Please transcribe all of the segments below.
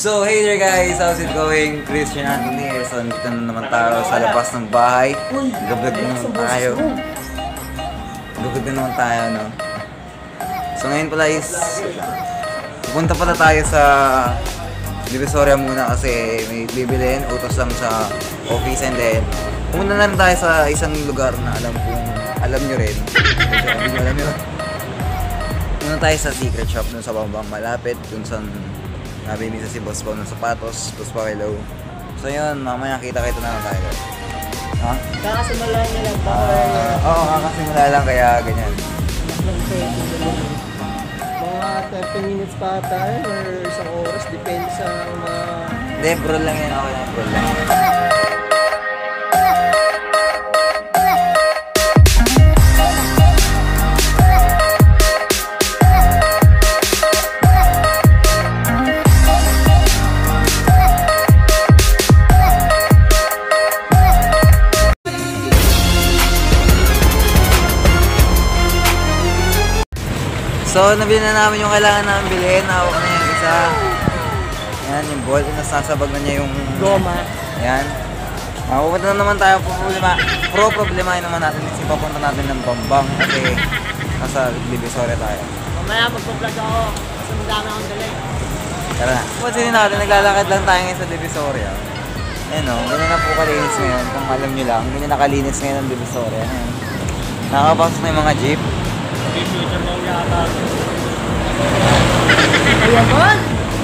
So, hey there guys! How's it going? Christian Anthony here. So, nandito na naman tayo sa labas ng bahay. Gablag na naman tayo. Gablag na naman tayo, no? So, ngayon pala is pupunta pala tayo sa Divisoria muna kasi may bibilin. Utos lang sa office and then pumunta na rin tayo sa isang lugar na alam nyo rin. Hindi nyo alam yun. Pumunta tayo sa secret shop dun sa Bambang malapit. Dun sa nabili sa si Boss Pao ng sapatos, Boss Pao hello. So yun, mamaya kita-kita na lang tayo. Ha? Kakasimula niya lang ba? Oo, kakasimula lang kaya ganyan. Mga 30 minutes pa tayo or isang oras, depende sa mga... Hindi, bro lang yan. Okay lang, bro lang. So, nabili na namin yung kailangan namin bilhin. Hawak na yung isa. Yan, yung ball. Nasasabag na niya yung... Goma. Yan. Pupunta na naman tayo. Problemahin naman natin. Kasi papunta natin ng Bambang. Kasi nasa Divisoria tayo. Mamaya magpa-vlog ako. Kasi madami akong galing. Tara na. Pansinin natin, naglalakad lang tayo ngayon sa Divisoria. Ayan o, ganyan na po kalinis ngayon. Kung alam nyo lang, ganyan nakalinis ngayon ang Divisoria. Ayan. Nakapasok na yung mga jeep. Ayaman!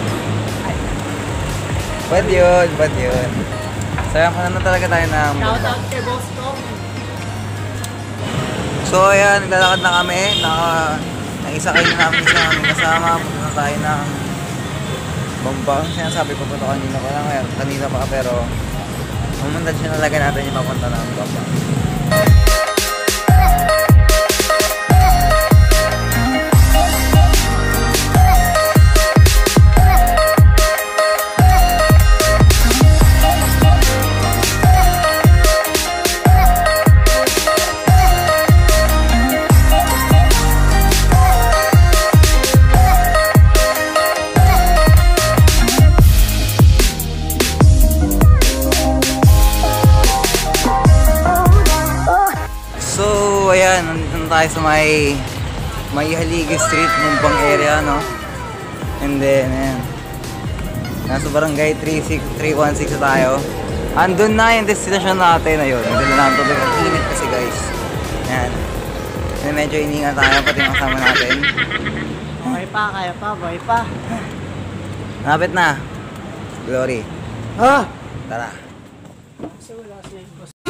Bad yun, bad yun. Sayang ko na talaga tayo ng... Shoutout kay Boss Tom. So ayan, naglalakad na kami. Naisa kayo na namin isa namin kasama. Punta na tayo ng Bambang. Sinasabi ko pa ito kanina pa lang. Kanina pa pero pumunta siya talaga natin yung papunta ng Bambang. So, ayan, nandito na tayo sa may Haligi Street, Mumbang area, no? And then, ayan. Nasa barangay 316 na tayo. Andun na yung destination natin, ayun. Nandun na namin tubig. Ang init kasi, guys. Ayan. And medyo iningan tayo, pati yung kasama natin. Okay pa, kaya pa, buhay pa. Napit na. Glory. Ha? Tara. Kasi wala siya yung boss.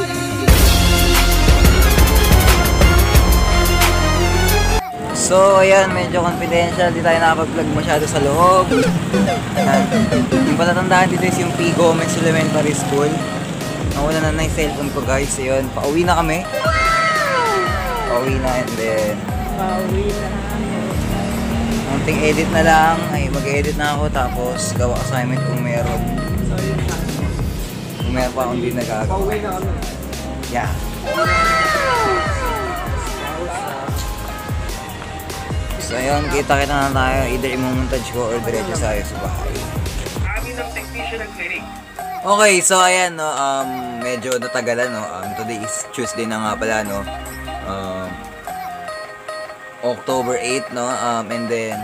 So, ayan, medyo confidential. Di tayo nakapag-vlog masyado sa loob. Ayan. Yung patatandaan dito is yung P. Gomez Elementary School. Nawala na yung cellphone ko, guys. Ayun, pauwi na kami. Pauwi na and then... Pauwi na. Munting edit na lang. Ay, mag-edit na ako. Tapos, gawa assignment kung meron. So, yun na. Kung meron pa akong hindi nagagawa. Pauwi na kami. Yeah. So ayun, kita-kita na tayo. Either imumontage ko or diretso tayo sa bahay. Okay, so ayan, no, medyo natagalan, no. Today is Tuesday na nga pala, no. October 8, no. And then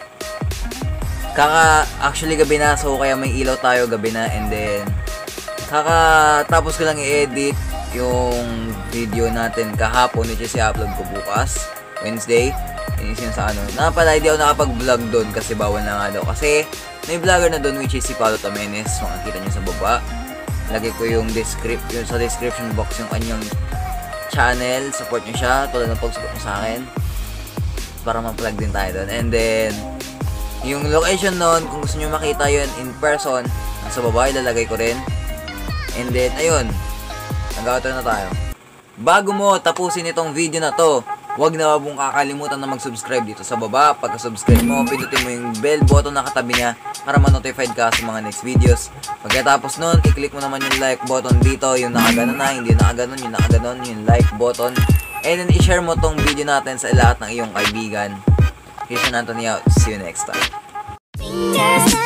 actually gabi na, so kaya may ilaw tayo gabi na. And then tapos ko lang i-edit yung video natin kahapon, which is i-upload ko bukas, Wednesday. Inisin sa ano. Pala, hindi ako nakapag-vlog doon kasi bawal na nga daw. Kasi may vlogger na doon which is si Paulo Tamenes. Makikita nyo sa baba. Lagay ko yung sa description box yung kanyang channel. Support nyo siya. Tulad ng pag-support nyo sa akin. Para ma-plug din tayo doon. And then, yung location noon, kung gusto nyo makita yun in person, nasa baba, ilalagay ko rin. And then, ayun. Nag-auto na tayo. Bago mo tapusin itong video na to, huwag na mong kakalimutan na mag-subscribe dito sa baba. Pagka-subscribe mo, pindutin mo yung bell button na katabi niya para ma-notified ka sa mga next videos. Pagkatapos nun, i-click mo naman yung like button dito, yung nakaganon na, hindi nakaganon, yung nakaganon, yung like button. And then, i-share mo tong video natin sa lahat ng iyong kaibigan. Christian Anthony out. See you next time.